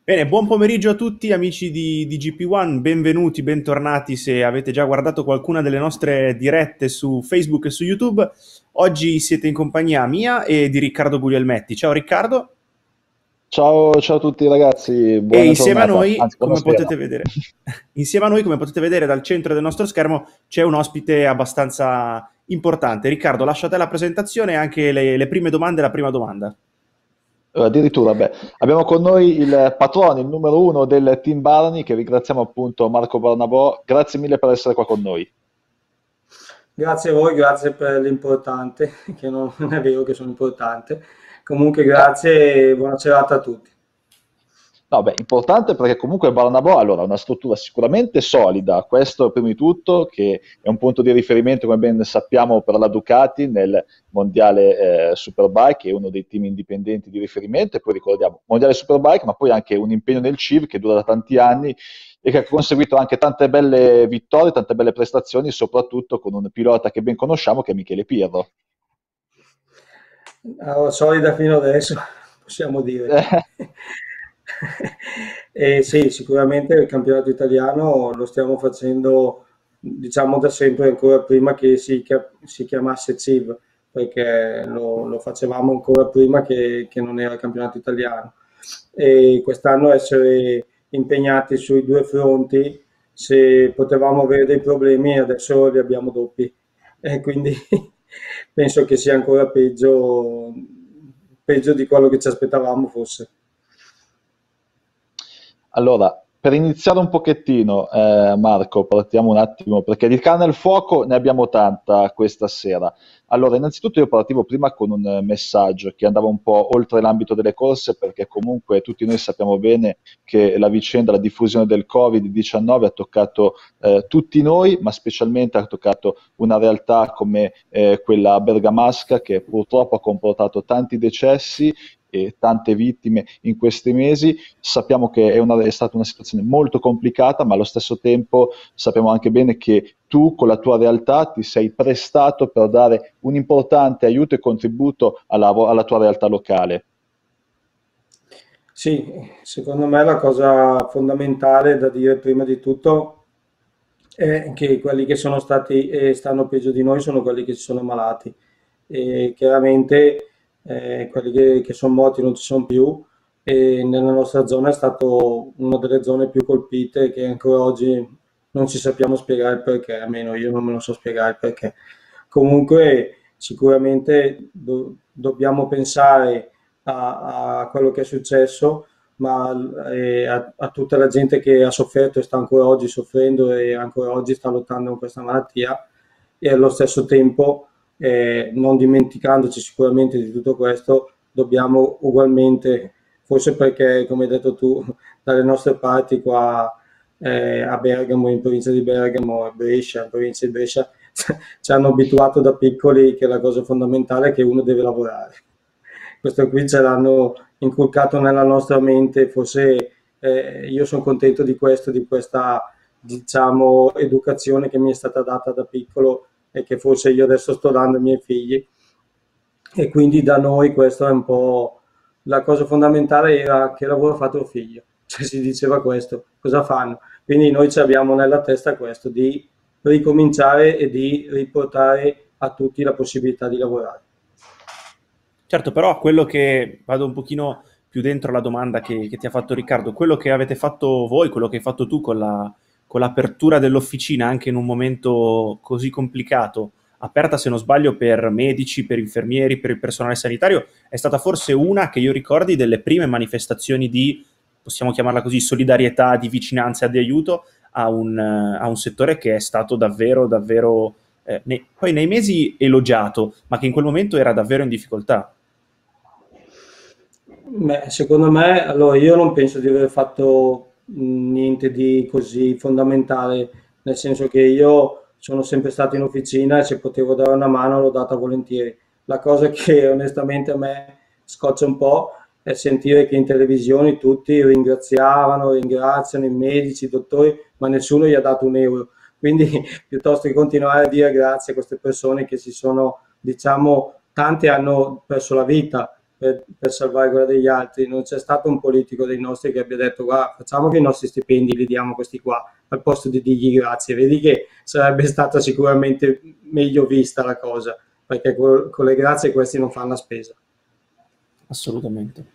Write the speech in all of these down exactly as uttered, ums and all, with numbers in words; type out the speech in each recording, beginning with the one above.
Bene, buon pomeriggio a tutti amici di, di G P uno, benvenuti, bentornati se avete già guardato qualcuna delle nostre dirette su Facebook e su YouTube. Oggi siete in compagnia mia e di Riccardo Guglielmetti. Ciao Riccardo. Ciao, ciao a tutti ragazzi, E buona insieme a giornata, noi, anzi come buonasera. potete vedere, insieme a noi, come potete vedere dal centro del nostro schermo, c'è un ospite abbastanza importante. Riccardo, lascio a te la presentazione e anche le, le prime domande, la prima domanda. Eh, Addirittura, beh, abbiamo con noi il patrono, il numero uno del team Barani, che ringraziamo appunto Marco Barnabò. Grazie mille per essere qua con noi. Grazie a voi, grazie per l'importante, che non, non è vero che sono importante. Comunque No, grazie e buona serata a tutti. no, beh, importante perché comunque Barnabò allora, ha una struttura sicuramente solida, questo prima di tutto, che è un punto di riferimento, come ben sappiamo, per la Ducati nel mondiale eh, Superbike, che è uno dei team indipendenti di riferimento, e poi ricordiamo, mondiale Superbike, ma poi anche un impegno nel C I V che dura da tanti anni e che ha conseguito anche tante belle vittorie, tante belle prestazioni, soprattutto con un pilota che ben conosciamo, che è Michele Pirro. Allora, solida fino adesso, possiamo dire. E sì, sicuramente il campionato italiano lo stiamo facendo, diciamo, da sempre, ancora prima che si, chia- si chiamasse C I V, perché lo, lo facevamo ancora prima che, che non era il campionato italiano. E quest'anno essere impegnati sui due fronti, se potevamo avere dei problemi, adesso li abbiamo doppi. E quindi penso che sia ancora peggio, peggio di quello che ci aspettavamo fosse. Allora, per iniziare un pochettino, eh, Marco, partiamo un attimo, perché di carne al fuoco ne abbiamo tanta questa sera. Allora, innanzitutto io partivo prima con un eh, messaggio che andava un po' oltre l'ambito delle corse, perché comunque tutti noi sappiamo bene che la vicenda, la diffusione del covid diciannove ha toccato eh, tutti noi, ma specialmente ha toccato una realtà come eh, quella bergamasca, che purtroppo ha comportato tanti decessi e tante vittime in questi mesi. Sappiamo che è, una- è stata una situazione molto complicata, ma allo stesso tempo sappiamo anche bene che tu con la tua realtà ti sei prestato per dare un importante aiuto e contributo alla, alla tua realtà locale. Sì, secondo me la cosa fondamentale da dire prima di tutto è che quelli che sono stati e stanno peggio di noi sono quelli che si sono malati. E chiaramente eh, quelli che, che sono morti non ci sono più e nella nostra zona è stato una delle zone più colpite che ancora oggi non ci sappiamo spiegare il perché, almeno io non me lo so spiegare il perché. Comunque sicuramente do- dobbiamo pensare a, a quello che è successo, ma eh, a, a tutta la gente che ha sofferto e sta ancora oggi soffrendo e ancora oggi sta lottando con questa malattia e allo stesso tempo, eh, non dimenticandoci sicuramente di tutto questo, dobbiamo ugualmente, forse perché come hai detto tu, dalle nostre parti qua eh, a Bergamo, in provincia di Bergamo, a Brescia, in provincia di Brescia, ci hanno abituato da piccoli che la cosa fondamentale è che uno deve lavorare. Questo qui ce l'hanno inculcato nella nostra mente, forse eh, io sono contento di questo, di questa diciamo educazione che mi è stata data da piccolo e che forse io adesso sto dando ai miei figli e quindi da noi questo è un po' la cosa fondamentale era che lavoro fa tuo figlio, cioè si diceva questo, cosa fanno? Quindi noi ci abbiamo nella testa questo di ricominciare e di riportare a tutti la possibilità di lavorare. Certo, però quello che vado un pochino più dentro la domanda che, che ti ha fatto Riccardo, quello che avete fatto voi, quello che hai fatto tu con la, con l'apertura dell'officina anche in un momento così complicato, aperta se non sbaglio per medici, per infermieri, per il personale sanitario, è stata forse una che io ricordi delle prime manifestazioni di, possiamo chiamarla così, solidarietà, di vicinanza e di aiuto a un, eh, a un settore che è stato davvero, davvero, eh, nei- poi nei mesi elogiato, ma che in quel momento era davvero in difficoltà. Beh, secondo me, allora io non penso di aver fatto mh, niente di così fondamentale, nel senso che io sono sempre stato in officina e se potevo dare una mano l'ho data volentieri. La cosa che onestamente a me scoccia un po' è sentire che in televisione tutti ringraziavano, ringraziano i medici, i dottori, ma nessuno gli ha dato un euro. Quindi piuttosto che continuare a dire grazie a queste persone che si sono, diciamo, tanti hanno perso la vita per, per salvare quella degli altri. Non c'è stato un politico dei nostri che abbia detto guarda, facciamo che i nostri stipendi li diamo questi qua, al posto di dirgli grazie. Vedi che sarebbe stata sicuramente meglio vista la cosa, perché con, con le grazie questi non fanno la spesa. Assolutamente.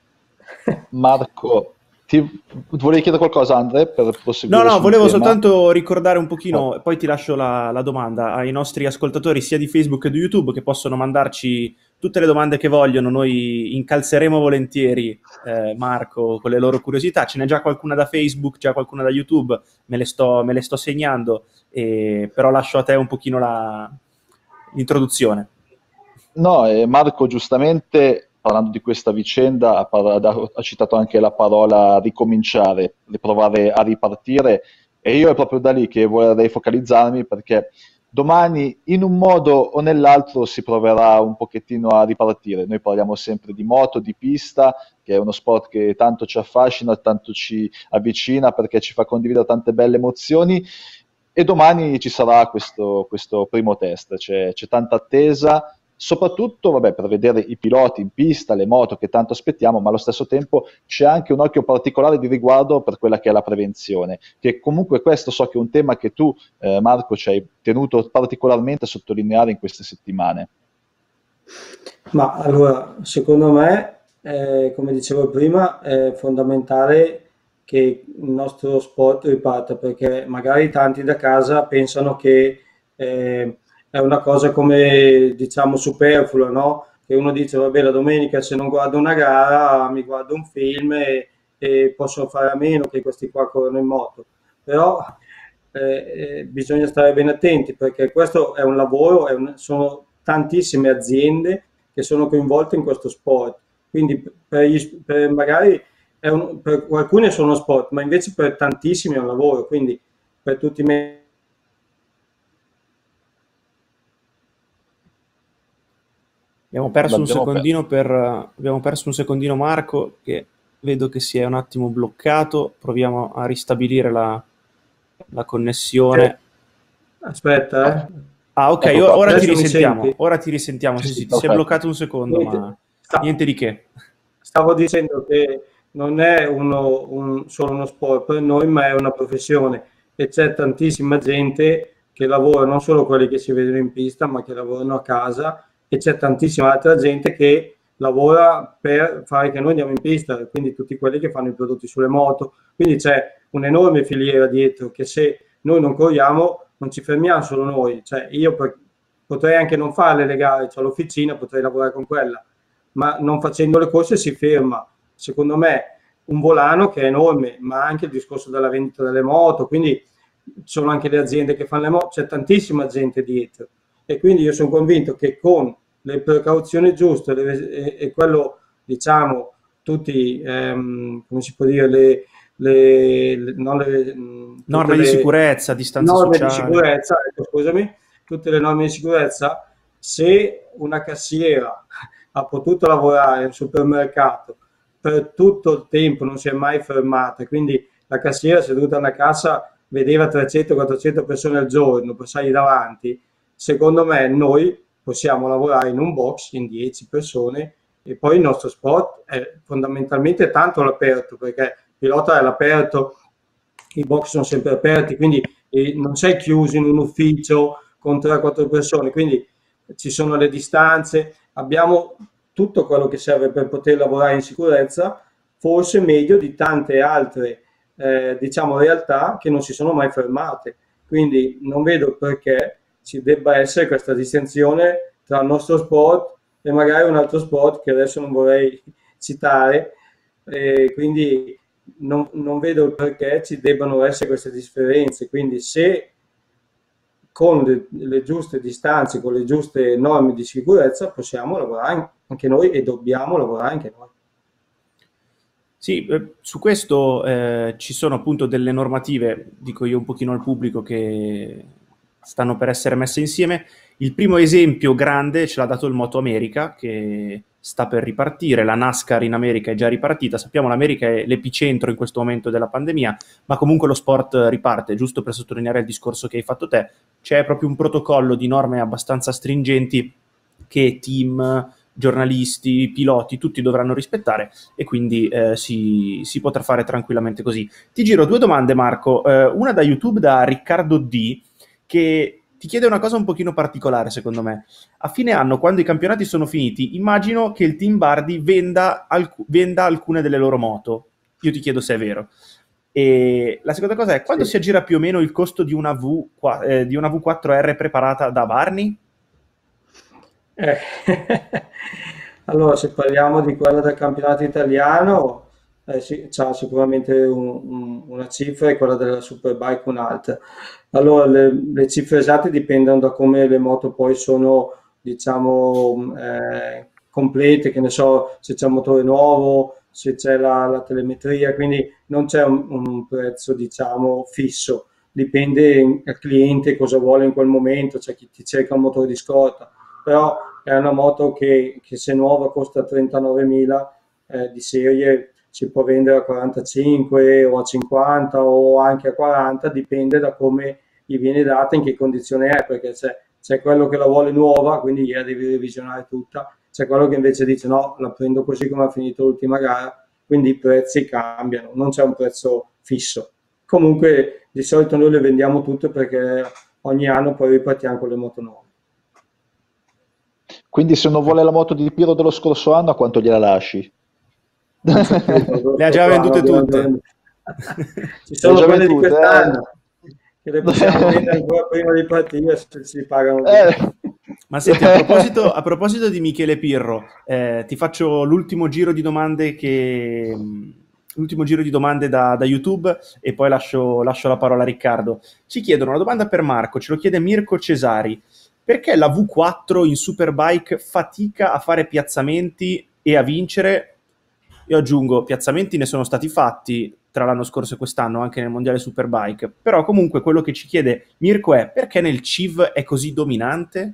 Marco, ti volevi chiedere qualcosa, Andre, per proseguire? No, no, volevo tema? soltanto ricordare un pochino, Oh. poi ti lascio la, la domanda ai nostri ascoltatori sia di Facebook che di YouTube, che possono mandarci tutte le domande che vogliono. Noi incalzeremo volentieri eh, Marco con le loro curiosità. Ce n'è già qualcuna da Facebook, già qualcuna da YouTube, me le sto, me le sto segnando, e, però lascio a te un pochino la, l'introduzione. No, e Marco giustamente, parlando di questa vicenda, ha, par- ha citato anche la parola ricominciare, riprovare a ripartire, e io è proprio da lì che vorrei focalizzarmi, perché domani in un modo o nell'altro si proverà un pochettino a ripartire. Noi parliamo sempre di moto, di pista, che è uno sport che tanto ci affascina, tanto ci avvicina, perché ci fa condividere tante belle emozioni, e domani ci sarà questo, questo primo test, c'è, c'è tanta attesa, soprattutto vabbè, per vedere i piloti in pista, le moto che tanto aspettiamo, ma allo stesso tempo c'è anche un occhio particolare di riguardo per quella che è la prevenzione, che comunque questo so che è un tema che tu, eh, Marco, ci hai tenuto particolarmente a sottolineare in queste settimane. Ma allora, secondo me, eh, come dicevo prima, è fondamentale che il nostro sport riparta, perché magari tanti da casa pensano che eh, è una cosa come, diciamo, superflua, no? Che uno dice, vabbè, la domenica se non guardo una gara mi guardo un film e, e posso fare a meno che questi qua corrono in moto. Però eh, eh, bisogna stare ben attenti, perché questo è un lavoro, è un- sono tantissime aziende che sono coinvolte in questo sport. Quindi per, gli- per magari è un- per alcuni è solo uno sport, ma invece per tantissimi è un lavoro. Quindi per tutti i me- Abbiamo perso un L'abbiamo perso. secondino per, abbiamo perso un secondino Marco, che vedo che si è un attimo bloccato. Proviamo a ristabilire la, la connessione. Aspetta, eh. Ah, ok, Ecco o- qua. ora ti Adesso mi risentiamo. senti? Ora ti risentiamo. Sì, Sì, sì, sì, ti sei perfetto. bloccato un secondo, Niente, ma sta- niente di che. Stavo dicendo che non è uno- un- solo uno sport per noi, ma è una professione, e c'è tantissima gente che lavora, non solo quelli che si vedono in pista, ma che lavorano a casa, e c'è tantissima altra gente che lavora per fare che noi andiamo in pista, quindi tutti quelli che fanno i prodotti sulle moto. Quindi c'è un'enorme filiera dietro, che se noi non corriamo non ci fermiamo solo noi. Cioè, io per- potrei anche non farle le gare, ho l'officina, potrei lavorare con quella, ma non facendo le corse si ferma. Secondo me un volano che è enorme, ma anche il discorso della vendita delle moto, quindi ci sono anche le aziende che fanno le moto, c'è tantissima gente dietro, e quindi io sono convinto che con le precauzioni giuste le- e, e quello, diciamo, tutti, ehm, come si può dire, le, le, le- non le, mh, tutte Norme di le sicurezza, distanza norme di sociale. sicurezza, ecco, scusami, tutte le norme di sicurezza, se una cassiera ha potuto lavorare in supermercato per tutto il tempo, non si è mai fermata, quindi la cassiera seduta alla cassa vedeva trecento quattrocento persone al giorno passargli davanti. Secondo me noi possiamo lavorare in un box in dieci persone, e poi il nostro sport è fondamentalmente tanto all'aperto, perché il pilota è all'aperto, i box sono sempre aperti, quindi eh, non sei chiuso in un ufficio con tre quattro persone, quindi ci sono le distanze, abbiamo tutto quello che serve per poter lavorare in sicurezza, forse meglio di tante altre, eh, diciamo, realtà che non si sono mai fermate. Quindi non vedo perché ci debba essere questa distinzione tra il nostro sport e magari un altro sport che adesso non vorrei citare, eh, quindi non, non vedo perché ci debbano essere queste differenze. Quindi se con le, le giuste distanze, con le giuste norme di sicurezza possiamo lavorare anche noi, e dobbiamo lavorare anche noi. Sì, eh, su questo eh, ci sono appunto delle normative, dico io un pochino al pubblico, che stanno per essere messe insieme. Il primo esempio grande ce l'ha dato il Moto America, che sta per ripartire. La NASCAR in America è già ripartita. Sappiamo l'America è l'epicentro in questo momento della pandemia, ma comunque lo sport riparte. Giusto per sottolineare il discorso che hai fatto te, c'è proprio un protocollo di norme abbastanza stringenti che team, giornalisti, piloti, tutti dovranno rispettare e quindi eh, si, si potrà fare tranquillamente così. Ti giro due domande, Marco, eh, una da YouTube da Riccardo D, che ti chiede una cosa un pochino particolare secondo me. A fine anno, quando i campionati sono finiti, immagino che il team Bardi venda, alc- venda alcune delle loro moto. Io ti chiedo se è vero. E la seconda cosa è, quando Sì. si aggira più o meno il costo di una, v, eh, di una V quattro R preparata da Barney? Eh, allora, se parliamo di quella del campionato italiano, eh, sì, c'ha sicuramente un- un- una cifra e quella della Superbike un'altra. Allora, le, le cifre esatte dipendono da come le moto poi sono, diciamo, eh, complete, che ne so, se c'è un motore nuovo, se c'è la, la telemetria, quindi non c'è un, un prezzo, diciamo, fisso. Dipende dal cliente cosa vuole in quel momento, c'è chi ti cerca un motore di scorta, però è una moto che, che se nuova costa trentanovemila, eh, di serie si può vendere a quarantacinque o a cinquanta o anche a quaranta, dipende da come gli viene data, in che condizione è, perché c'è, c'è quello che la vuole nuova, quindi gliela devi revisionare tutta, c'è quello che invece dice no, la prendo così come ha finito l'ultima gara, quindi i prezzi cambiano, non c'è un prezzo fisso. Comunque di solito noi le vendiamo tutte perché ogni anno poi ripartiamo con le moto nuove. Quindi se uno vuole la moto di Piro dello scorso anno, a quanto gliela lasci? Non c'è più, quello Le ha già scorso anno vendute abbiamo già tutte. venduto. Ci Le sono già quelle di vendute, quest'anno eh? che le possiamo vendere ancora prima di partire se si pagano Eh. bene. Ma senti, a proposito, a proposito di Michele Pirro, eh, ti faccio l'ultimo giro di domande che... l'ultimo giro di domande da, da YouTube e poi lascio, lascio la parola a Riccardo. Ci chiedono una domanda per Marco, ce lo chiede Mirko Cesari. Perché la V quattro in Superbike fatica a fare piazzamenti e a vincere? Io aggiungo, piazzamenti ne sono stati fatti tra l'anno scorso e quest'anno anche nel mondiale Superbike, però comunque quello che ci chiede Mirko è perché nel C I V è così dominante?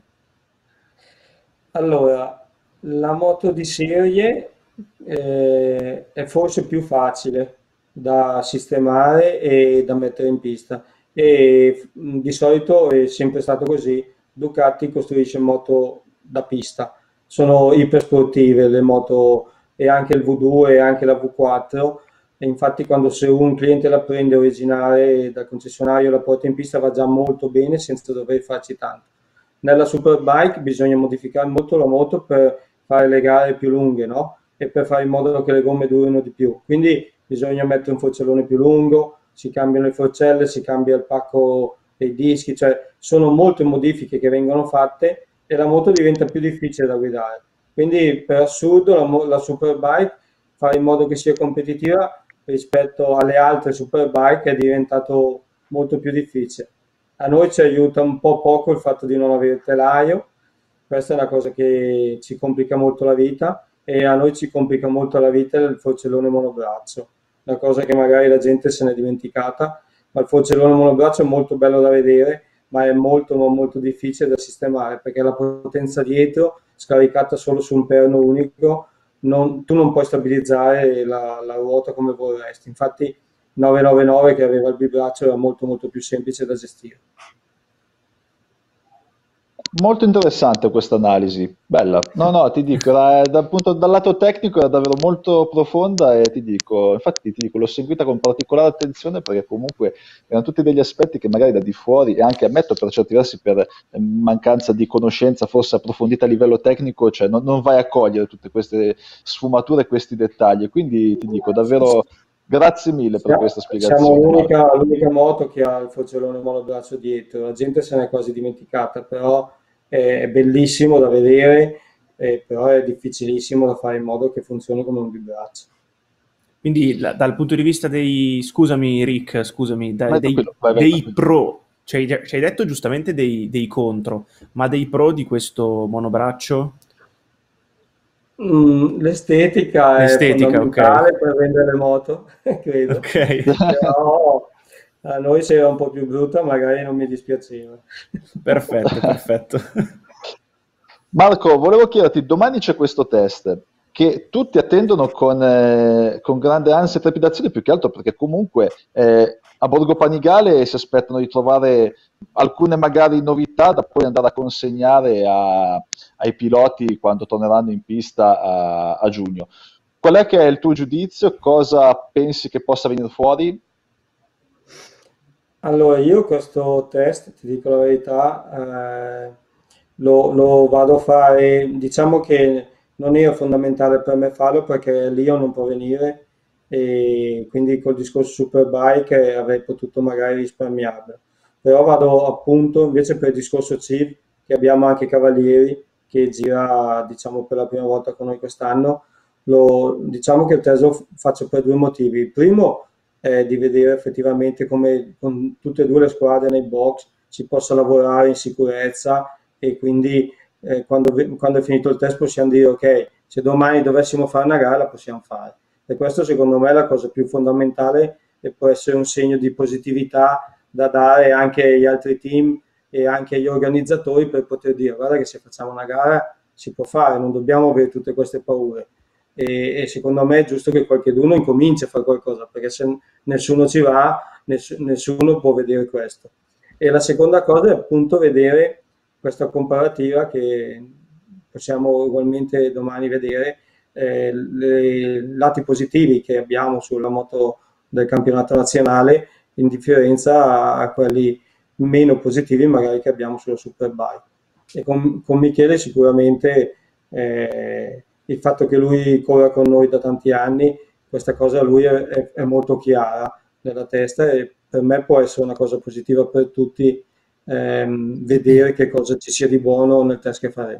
Allora, la moto di serie eh, è forse più facile da sistemare e da mettere in pista e mh, di solito è sempre stato così. Ducati costruisce moto da pista, sono ipersportive le moto e anche il V due e anche la V quattro e infatti quando se un cliente la prende originale dal concessionario e la porta in pista va già molto bene senza dover farci tanto. Nella Superbike bisogna modificare molto la moto per fare le gare più lunghe, no? E per fare in modo che le gomme durino di più. Quindi bisogna mettere un forcellone più lungo, si cambiano le forcelle, si cambia il pacco dei dischi, cioè sono molte modifiche che vengono fatte e la moto diventa più difficile da guidare. Quindi per assurdo la, la Superbike, fare in modo che sia competitiva rispetto alle altre Superbike è diventato molto più difficile. A noi ci aiuta un po' poco il fatto di non avere il telaio, questa è una cosa che ci complica molto la vita e a noi ci complica molto la vita il forcellone monobraccio, una cosa che magari la gente se n'è dimenticata, ma il forcellone monobraccio è molto bello da vedere, ma è molto molto difficile da sistemare perché la potenza dietro, scaricata solo su un perno unico, non, tu non puoi stabilizzare la, la ruota come vorresti. Infatti nove nove nove che aveva il bibraccio era molto molto più semplice da gestire. Molto interessante questa analisi, bella. No, no, ti dico, era, dal, punto, dal lato tecnico era davvero molto profonda e ti dico, infatti ti dico, l'ho seguita con particolare attenzione perché comunque erano tutti degli aspetti che magari da di fuori e anche ammetto per certi versi per eh, mancanza di conoscenza forse approfondita a livello tecnico, cioè non, non vai a cogliere tutte queste sfumature e questi dettagli. Quindi ti dico davvero grazie mille per questa Siamo spiegazione, l'unica, Marco. l'unica moto che ha il forcellone monobraccio dietro, la gente se n'è quasi dimenticata, però è bellissimo da vedere, eh, però è difficilissimo da fare in modo che funzioni come un bibraccio. Quindi la, dal punto di vista dei, scusami Rick, scusami, da, Vai dei, tranquillo, vai, vai dei tranquillo. pro, ci hai, ci hai detto giustamente dei, dei contro, ma dei pro di questo monobraccio? Mm, l'estetica è L'estetica, ok. fondamentale per vendere le moto, credo, Ok, però a noi se era un po' più brutta magari non mi dispiaceva. perfetto, perfetto. Marco, volevo chiederti, domani c'è questo test che tutti attendono con, eh, con grande ansia e trepidazione, più che altro perché comunque eh, a Borgo Panigale si aspettano di trovare alcune magari novità da poi andare a consegnare a- ai piloti quando torneranno in pista a, a giugno. Qual è che è il tuo giudizio? Cosa pensi che possa venire fuori? Allora, io questo test, ti dico la verità, eh, lo, lo vado a fare, diciamo che non era fondamentale per me farlo perché Leo non può venire e quindi col discorso Superbike eh, avrei potuto magari risparmiarlo. Però vado appunto invece per il discorso C I V, che abbiamo anche Cavalieri che gira, diciamo, per la prima volta con noi quest'anno, lo, diciamo che il test lo faccio per due motivi. Il primo eh, di vedere effettivamente come con tutte e due le squadre nei box si possa lavorare in sicurezza e quindi eh, quando, quando è finito il test possiamo dire ok, se domani dovessimo fare una gara la possiamo fare. E questo secondo me è la cosa più fondamentale e può essere un segno di positività da dare anche agli altri team e anche agli organizzatori per poter dire guarda che se facciamo una gara si può fare, non dobbiamo avere tutte queste paure. E, e secondo me è giusto che qualcuno incominci a fare qualcosa perché se nessuno ci va, ness- nessuno può vedere questo. E la seconda cosa è appunto vedere questa comparativa che possiamo ugualmente domani vedere, eh, i lati positivi che abbiamo sulla moto del campionato nazionale in differenza a, a quelli meno positivi magari che abbiamo sulla Superbike. E con, con Michele sicuramente eh, il fatto che lui corra con noi da tanti anni, questa cosa a lui è, è, è molto chiara nella testa e per me può essere una cosa positiva per tutti ehm, vedere che cosa ci sia di buono nel test che faremo.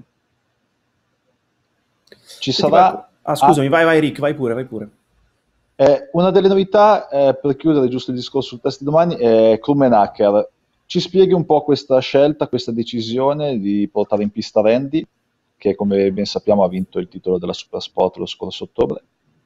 Ci Senti, Marco. sarà... Ah, ah, scusami, vai, vai Rick, vai pure, vai pure. Eh, una delle novità, eh, per chiudere giusto il discorso sul test di domani, è Krummenacher. Ci spieghi un po' questa scelta, questa decisione di portare in pista Randy, che come ben sappiamo ha vinto il titolo della Supersport lo scorso ottobre.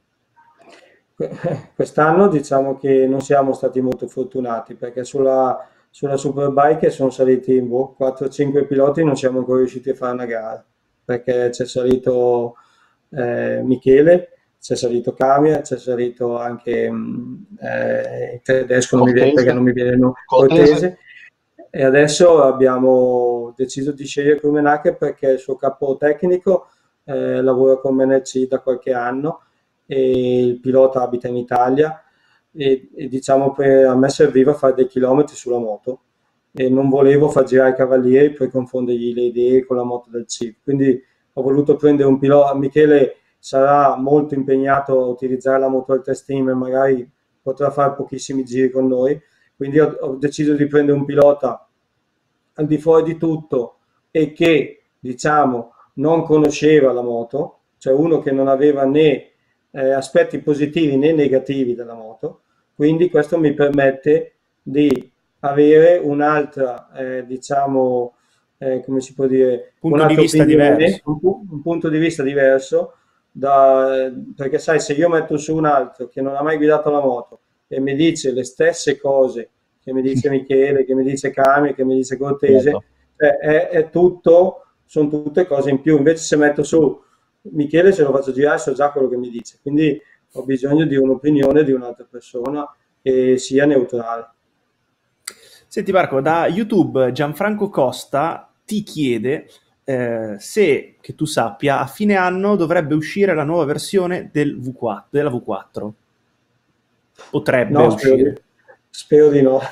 Quest'anno diciamo che non siamo stati molto fortunati perché sulla, sulla Superbike sono saliti boh, quattro o cinque piloti e non siamo ancora riusciti a fare una gara perché c'è salito eh, Michele, c'è salito Camia, c'è salito anche mh, eh, il tedesco, non mi viene, perché non Cortese, mi viene il nome, Cortese, Cortese. E adesso abbiamo deciso di scegliere Krumenacher perché il suo capo tecnico eh, lavora con M N C da qualche anno e il pilota abita in Italia e, e diciamo per, a me serviva fare dei chilometri sulla moto e non volevo far girare i cavalieri per confondergli le idee con la moto del C I V. Quindi ho voluto prendere un pilota. Michele sarà molto impegnato a utilizzare la moto del test team e magari potrà fare pochissimi giri con noi. Quindi ho, ho deciso di prendere un pilota al di fuori di tutto e che diciamo non conosceva la moto, cioè uno che non aveva né eh, aspetti positivi né negativi della moto, quindi questo mi permette di avere un'altra, eh, diciamo, eh, come si può dire, Punto di un'altra vista opinione, diverso. un, pu- un punto di vista diverso, da, perché sai, se io metto su un altro che non ha mai guidato la moto e mi dice le stesse cose che mi dice Michele, che mi dice Cami, che mi dice Cortese, certo. cioè è, è tutto, sono tutte cose in più. Invece se metto su Michele, se lo faccio girare, so già quello che mi dice. Quindi ho bisogno di un'opinione di un'altra persona che sia neutrale. Senti Marco, da YouTube Gianfranco Costa ti chiede eh, se, che tu sappia, a fine anno dovrebbe uscire la nuova versione del V quattro, della V quattro. Potrebbe No, spero di, uscire. spero di no.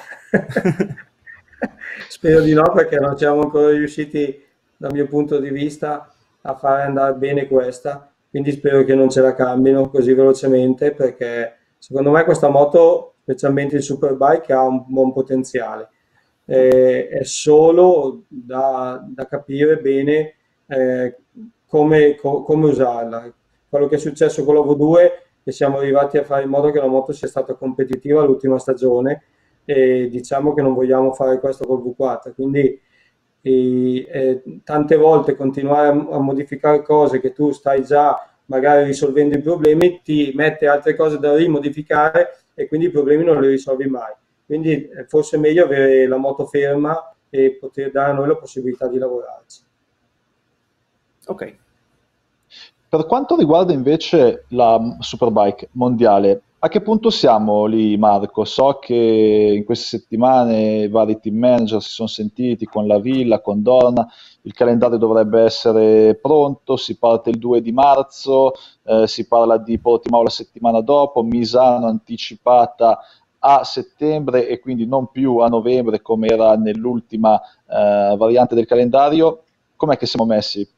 Spero di no perché non siamo ancora riusciti, dal mio punto di vista, a fare andare bene questa. Quindi spero che non ce la cambino così velocemente perché secondo me questa moto, specialmente il Superbike, ha un buon potenziale. Eh, è solo da, da capire bene eh, come, co- come usarla. Quello che è successo con la V due e siamo arrivati a fare in modo che la moto sia stata competitiva l'ultima stagione e diciamo che non vogliamo fare questo col V quattro, quindi e, e tante volte continuare a, a modificare cose che tu stai già magari risolvendo i problemi ti mette altre cose da rimodificare e quindi i problemi non li risolvi mai. Quindi è forse meglio avere la moto ferma e poter dare a noi la possibilità di lavorarci. Ok. Per quanto riguarda invece la Superbike mondiale, A che punto siamo lì, Marco? So che in queste settimane i vari team manager si sono sentiti con la Villa, con Dorna, il calendario dovrebbe essere pronto, si parte il due di marzo, eh, si parla di Portimao la settimana dopo, Misano anticipata a settembre e quindi non più a novembre come era nell'ultima eh, variante del calendario. Com'è che siamo messi?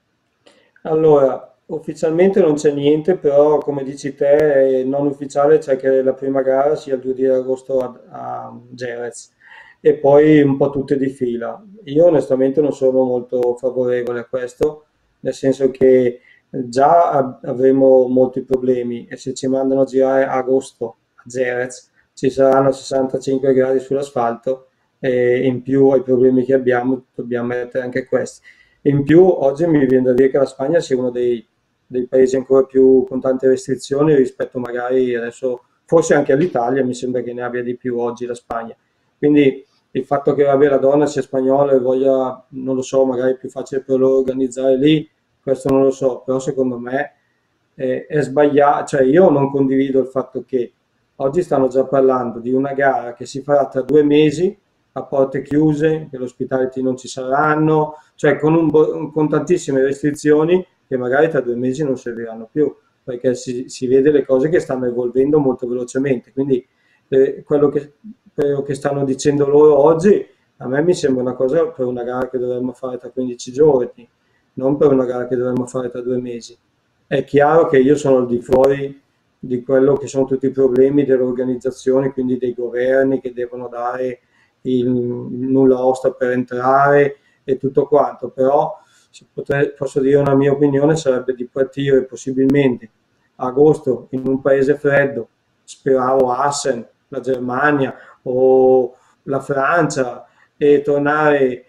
Allora, ufficialmente non c'è niente, però come dici te, eh, non ufficiale c'è che la prima gara sia il due di agosto a, a Jerez e poi un po' tutte di fila. Io onestamente non sono molto favorevole a questo, nel senso che già a- avremo molti problemi e se ci mandano a girare a agosto a Jerez ci saranno sessantacinque gradi sull'asfalto e in più ai problemi che abbiamo dobbiamo mettere anche questi. E in più oggi mi viene da dire che la Spagna sia uno dei, dei paesi ancora più con tante restrizioni rispetto magari adesso, forse anche all'Italia, mi sembra che ne abbia di più oggi la Spagna. Quindi il fatto che vabbè, la donna sia spagnola e voglia, non lo so, magari è più facile per loro organizzare lì, questo non lo so, però secondo me eh, è sbagliato, cioè io non condivido il fatto che oggi stanno già parlando di una gara che si farà tra due mesi a porte chiuse, che l'hospitality non ci saranno, cioè con, un bo- con tantissime restrizioni che magari tra due mesi non serviranno più, perché si, si vede le cose che stanno evolvendo molto velocemente. Quindi eh, quello che, quello che stanno dicendo loro oggi a me mi sembra una cosa per una gara che dovremmo fare tra quindici giorni, non per una gara che dovremmo fare tra due mesi. È chiaro che io sono al di fuori di quello che sono tutti i problemi delle organizzazioni, quindi dei governi che devono dare il, il nulla osta per entrare e tutto quanto, però se potrei- posso dire una mia opinione sarebbe di partire possibilmente a agosto in un paese freddo, speravo Assen, la Germania o la Francia e tornare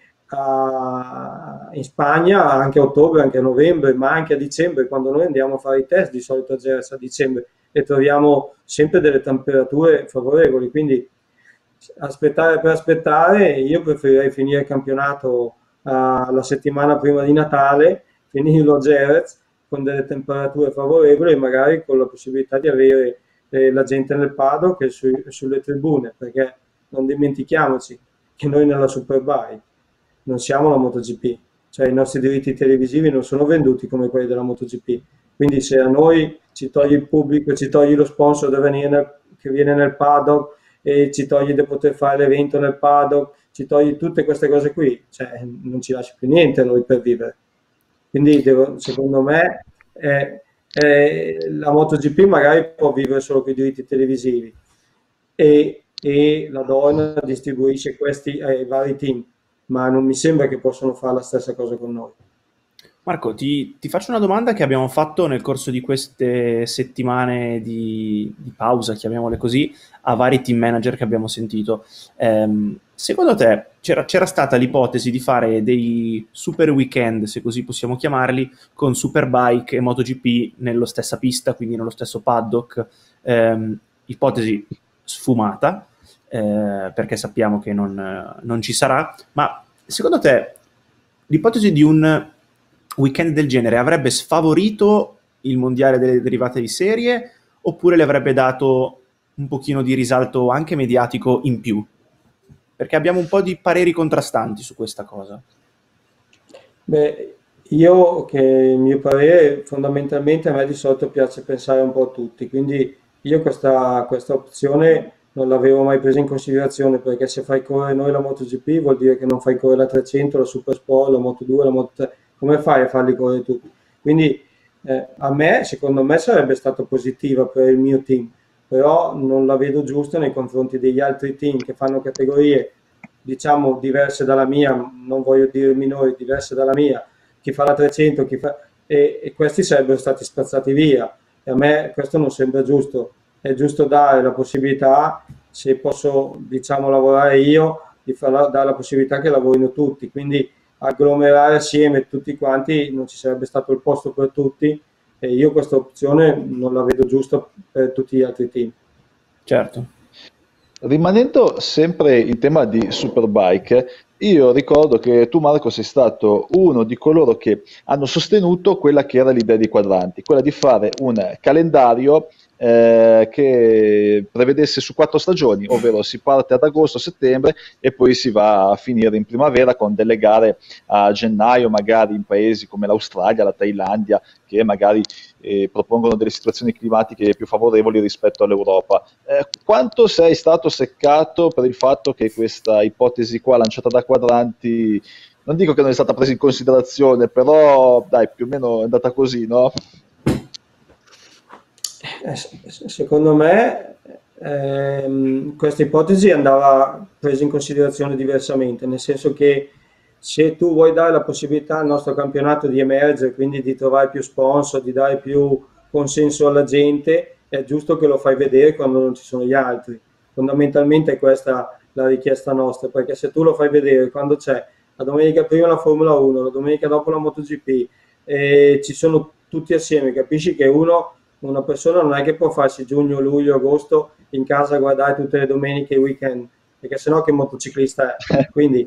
a- in Spagna anche a ottobre, anche a novembre, ma anche a dicembre, quando noi andiamo a fare i test, di solito a Gers a dicembre, e troviamo sempre delle temperature favorevoli. Quindi aspettare per aspettare, io preferirei finire il campionato eh, la settimana prima di Natale, finirlo a Jerez con delle temperature favorevoli e magari con la possibilità di avere eh, la gente nel paddock e su- sulle tribune, perché non dimentichiamoci che noi nella Superbike non siamo la MotoGP, cioè i nostri diritti televisivi non sono venduti come quelli della MotoGP. Quindi se a noi ci togli il pubblico, ci togli lo sponsor da venire nel- che viene nel paddock e ci togli di poter fare l'evento nel paddock, ci togli tutte queste cose qui, cioè non ci lasci più niente a noi per vivere. Quindi devo- secondo me eh, eh, la MotoGP magari può vivere solo con i diritti televisivi e, e la donna distribuisce questi ai vari team, ma non mi sembra che possano fare la stessa cosa con noi. Marco, ti, ti faccio una domanda che abbiamo fatto nel corso di queste settimane di, di pausa, chiamiamole così, a vari team manager che abbiamo sentito. Ehm, secondo te c'era, c'era stata l'ipotesi di fare dei super weekend, se così possiamo chiamarli, con Superbike e MotoGP nello stessa pista, quindi nello stesso paddock? Ehm, ipotesi sfumata, eh, perché sappiamo che non, non ci sarà, ma secondo te l'ipotesi di un weekend del genere avrebbe sfavorito il mondiale delle derivate di serie oppure le avrebbe dato un pochino di risalto anche mediatico in più? Perché abbiamo un po' di pareri contrastanti su questa cosa. Beh, io che il mio parere fondamentalmente a me di solito piace pensare un po' a tutti, quindi io questa, questa opzione non l'avevo mai presa in considerazione perché se fai correre noi la MotoGP vuol dire che non fai correre la trecento, la Super Sport, la Moto due, la Moto tre, come fai a farli correre tutti? Quindi eh, a me, secondo me sarebbe stato positiva per il mio team, però non la vedo giusta nei confronti degli altri team che fanno categorie diciamo diverse dalla mia, non voglio dire minori, diverse dalla mia, chi fa la trecento, chi fa... E, e questi sarebbero stati spazzati via. E a me questo non sembra giusto. È giusto dare la possibilità, se posso diciamo lavorare io, di far, dare la possibilità che lavorino tutti. Quindi agglomerare assieme tutti quanti non ci sarebbe stato il posto per tutti e io questa opzione non la vedo giusta per tutti gli altri team. Certo. Rimanendo sempre in tema di Superbike, io ricordo che tu, Marco, sei stato uno di coloro che hanno sostenuto quella che era l'idea dei quadranti, quella di fare un calendario eh, che prevedesse su quattro stagioni, ovvero si parte ad agosto-settembre e poi si va a finire in primavera con delle gare a gennaio, magari in paesi come l'Australia, la Thailandia, che magari eh, propongono delle situazioni climatiche più favorevoli rispetto all'Europa. Eh, quanto sei stato seccato per il fatto che questa ipotesi qua lanciata da Quadranti, non dico che non è stata presa in considerazione, però dai, più o meno è andata così, no? Eh, secondo me ehm, questa ipotesi andava presa in considerazione diversamente, nel senso che se tu vuoi dare la possibilità al nostro campionato di emergere, quindi di trovare più sponsor, di dare più consenso alla gente, è giusto che lo fai vedere quando non ci sono gli altri. Fondamentalmente è questa la richiesta nostra, perché se tu lo fai vedere quando c'è la domenica prima la Formula uno, la domenica dopo la MotoGP, e ci sono tutti assieme, capisci che uno, una persona non è che può farsi giugno, luglio, agosto in casa a guardare tutte le domeniche e weekend, perché sennò che motociclista è? Quindi,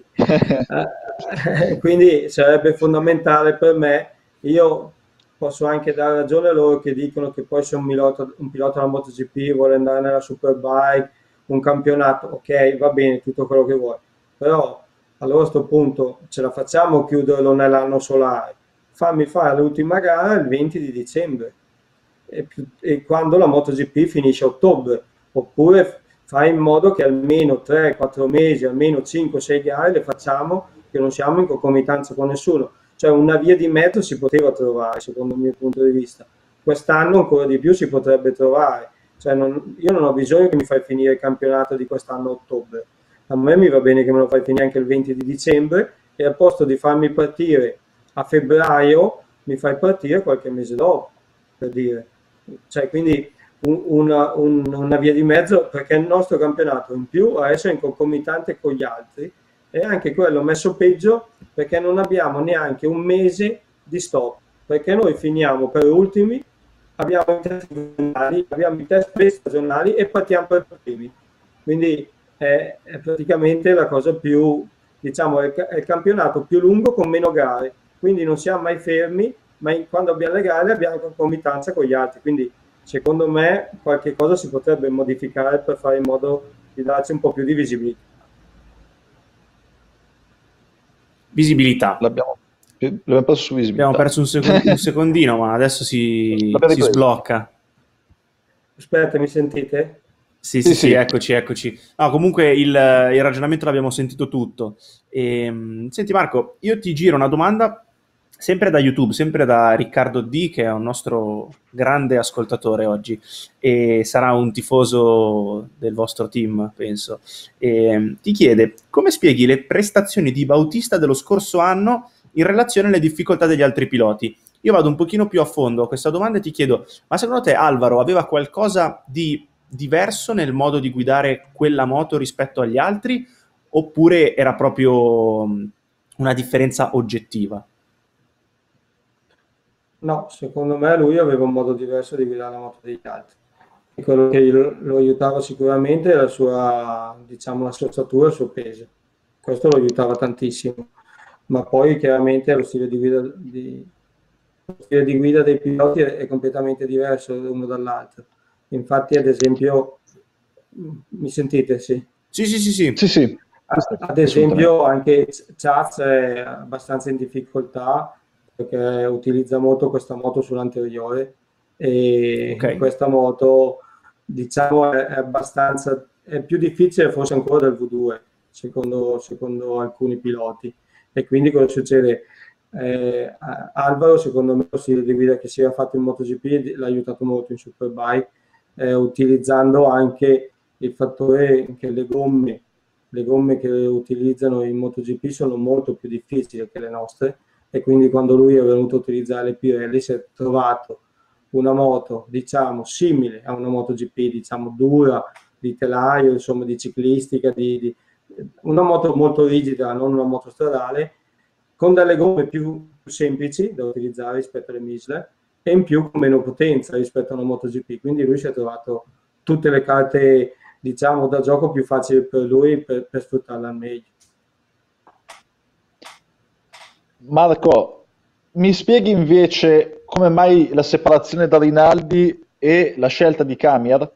eh, quindi sarebbe fondamentale per me. Io posso anche dare ragione a loro che dicono che poi se un pilota, un pilota della MotoGP vuole andare nella Superbike, un campionato, ok, va bene, tutto quello che vuoi, però allora a questo punto ce la facciamo chiuderlo nell'anno solare, fammi fare l'ultima gara il venti di dicembre e, più, e quando la MotoGP finisce a ottobre, oppure fai in modo che almeno tre quattro mesi, almeno cinque sei gare le facciamo, che non siamo in concomitanza con nessuno, cioè una via di mezzo si poteva trovare secondo il mio punto di vista, quest'anno ancora di più si potrebbe trovare, cioè non, io non ho bisogno che mi fai finire il campionato di quest'anno a ottobre, a me mi va bene che me lo fai finire anche il venti di dicembre e al posto di farmi partire a febbraio mi fai partire qualche mese dopo, per dire, cioè quindi un, una, un, una via di mezzo, perché il nostro campionato in più adesso è in concomitante con gli altri e anche quello messo peggio perché non abbiamo neanche un mese di stop, perché noi finiamo per ultimi, abbiamo i test stagionali, abbiamo i test pre-stagionali e partiamo per primi, quindi è, è praticamente la cosa più, diciamo, è il, è il campionato più lungo con meno gare, quindi non siamo mai fermi, ma in, quando abbiamo le gare abbiamo in concomitanza con gli altri, quindi secondo me qualche cosa si potrebbe modificare per fare in modo di darci un po' più di visibilità. Visibilità. L'abbiamo, l'abbiamo perso su visibilità. Abbiamo perso un, secondo, un secondino, ma adesso si, si sblocca. Aspetta, mi sentite? Sì, sì, sì, sì, eccoci, eccoci. No, comunque il, il ragionamento l'abbiamo sentito tutto. E, senti Marco, io ti giro una domanda sempre da YouTube, sempre da Riccardo D, che è un nostro grande ascoltatore oggi e sarà un tifoso del vostro team, penso. E, ti chiede, come spieghi le prestazioni di Bautista dello scorso anno in relazione alle difficoltà degli altri piloti? Io vado un pochino più a fondo a questa domanda e ti chiedo, ma secondo te Alvaro aveva qualcosa di diverso nel modo di guidare quella moto rispetto agli altri oppure era proprio una differenza oggettiva? No, secondo me lui aveva un modo diverso di guidare la moto degli altri. E quello che lo aiutava sicuramente è la sua, diciamo, la sua statura e il suo peso. Questo lo aiutava tantissimo. Ma poi chiaramente lo stile di guida, di, lo stile di guida dei piloti è, è completamente diverso l'uno dall'altro. Infatti, ad esempio, mi sentite? Sì, sì, sì, sì. sì. sì, sì. Ad esempio, anche Chaz è abbastanza in difficoltà perché utilizza molto questa moto sull'anteriore e okay. Questa moto, diciamo, è, è abbastanza è più difficile forse ancora del V due, secondo, secondo alcuni piloti. E quindi cosa succede? Eh, Alvaro, secondo me, lo stile di guida che si era fatto in MotoGP l'ha aiutato molto in Superbike, eh, utilizzando anche il fattore che le gomme, le gomme che utilizzano in MotoGP sono molto più difficili che le nostre, e quindi quando lui è venuto a utilizzare le Pirelli si è trovato una moto, diciamo, simile a una MotoGP, diciamo, dura, di telaio, insomma, di ciclistica, di, di una moto molto rigida, non una moto stradale, con delle gomme più semplici da utilizzare rispetto alle Michelin e in più con meno potenza rispetto a una MotoGP, quindi lui si è trovato tutte le carte, diciamo, da gioco più facili per lui per, per sfruttarla al meglio. Marco, mi spieghi invece come mai la separazione da Rinaldi e E la scelta di Kamiar?